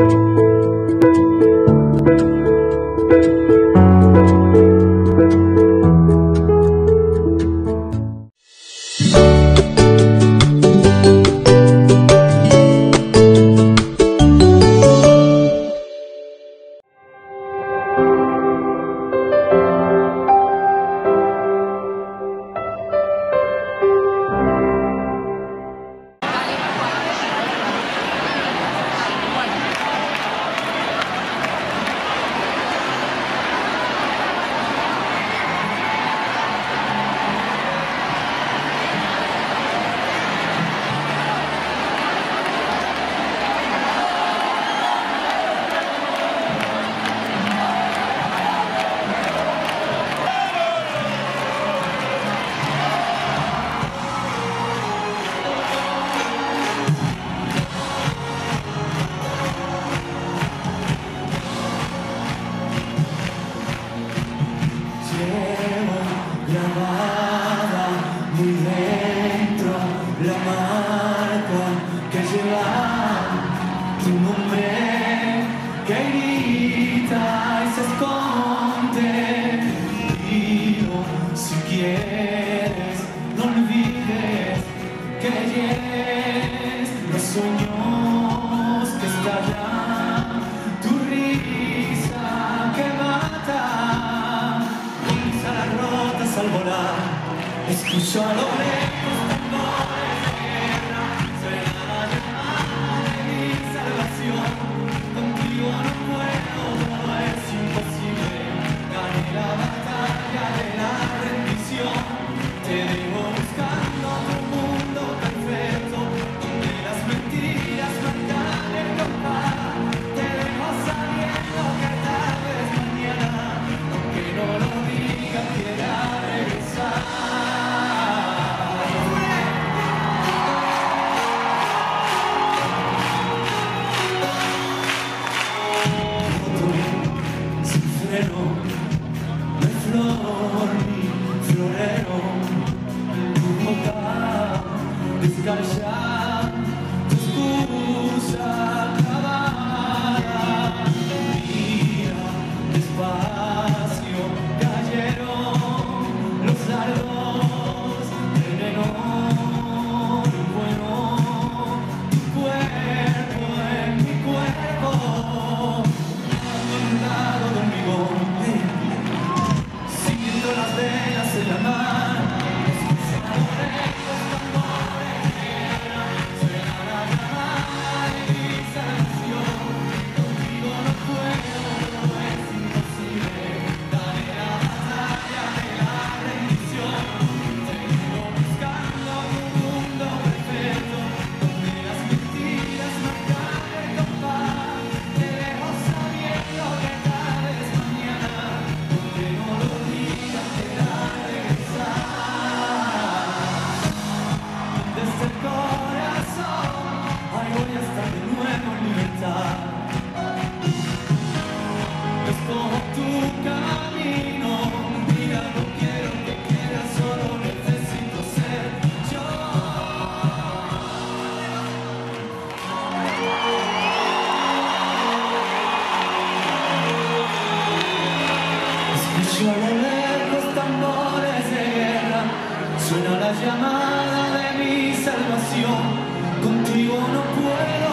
Escucho a lo lejos tambores de guerra, suena la llamada de mi salvación. Contigo no puedo, todo es imposible. Gané la batalla de la rendición. Te dejo buscando otro mundo perfecto, donde las mentiras marcan el compás. Te dejo sabiendo que tal vez mañana, aunque no lo diga, quiera regresar. No es flor ni florero, tu boca descalza, tu excusa clavada. Mira despacio, cayeron los dardos, veneno y bueno, tu cuerpo en mi cuerpo, abandonado de hormigón. Las velas en la mano, escuchadores, los tambores de guerra, suena la llamada de mi salvación. Contigo no puedo, todo es imposible. Dale la batalla de la rendición. Te sigo buscando un mundo perfecto, donde las mentiras marcan el compás. Te dejo sabiendo que tal vez mañana, aunque no lo digas, desde el corazón, ahí voy a estar de nuevo en libertad. Escojo tu camino, mira, no quiero que quieras, solo necesito ser yo. Escucho a lo lejos tambores de guerra, suena la llamada de mi salvación. Contigo no puedo,